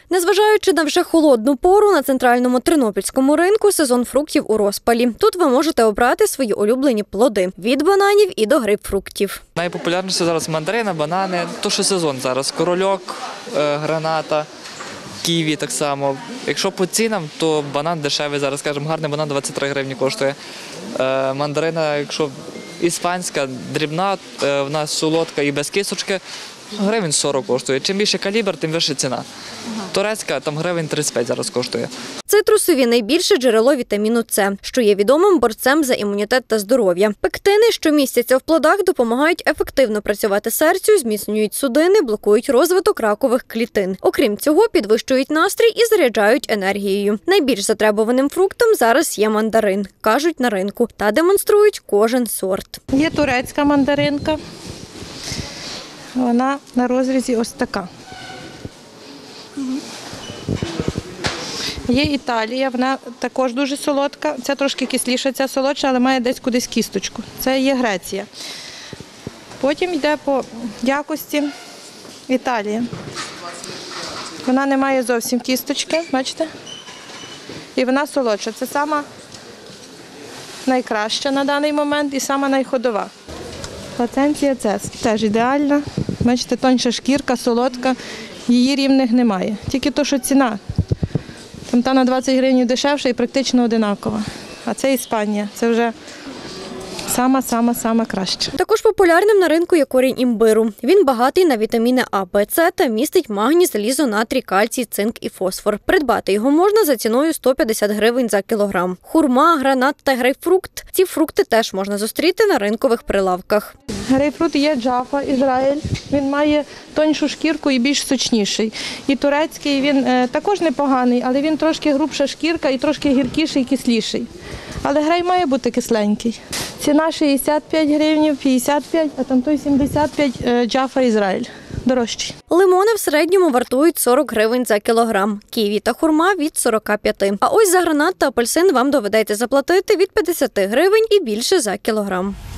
Незважаючи на вже холодну пору, на центральному тернопільському ринку сезон фруктів у розпалі. Тут ви можете обрати свої улюблені плоди – від бананів і до грейпфруктів. Найпопулярніше зараз мандарина, банани, то що сезон зараз. Корольок, граната, ківі так само. Якщо по цінам, то банан дешевий зараз, скажімо, гарний банан 23 гривні коштує. Мандарина, якщо іспанська, дрібна, в нас солодка і без кісточки, гривень 40 коштує. Чим більше калібр, тим вища ціна. Турецька там гривень 35 зараз коштує. Цитрусові – найбільше джерело вітаміну С, що є відомим борцем за імунітет та здоров'я. Пектини, що містяться в плодах, допомагають ефективно працювати серцю, зміцнюють судини, блокують розвиток ракових клітин. Окрім цього, підвищують настрій і заряджають енергією. Найбільш затребуваним фруктом зараз є мандарин, кажуть на ринку, та демонструють кожен сорт. Є турецька мандаринка. Вона на розрізі ось така. Є Італія, вона також дуже солодка. Ця трошки кисліша, ця солодша, але має десь кудись кісточку. Це є Греція. Потім йде по якості Італія. Вона не має зовсім кісточки, бачите? І вона солодша. Це сама найкраща на даний момент і сама найходова. Плаценція це теж ідеальна. Бачите, тонша шкірка, солодка, її рівних немає. Тільки то, що ціна. Там та на 20 гривень дешевша і практично одинакова. А це Іспанія, це вже сама краща. Також популярним на ринку є корінь імбиру. Він багатий на вітаміни А, Б, С та містить магній, залізо, натрій, кальцій, цинк і фосфор. Придбати його можна за ціною 150 гривень за кілограм. Хурма, гранат та грейпфрукт – ці фрукти теж можна зустріти на ринкових прилавках. Грейпфрут є Джафа, Ізраїль. Він має тоншу шкірку і більш сочніший. І турецький, він також непоганий, але він трошки грубша шкірка і трошки гіркіший і кисліший. Але грей має бути кисленький. Ціна 65 гривень, 55, а там той 75 Джафа, Ізраїль. Дорожчий. Лимони в середньому вартують 40 гривень за кілограм, ківі та хурма – від 45. А ось за гранат та апельсин вам доведеться заплатити від 50 гривень і більше за кілограм.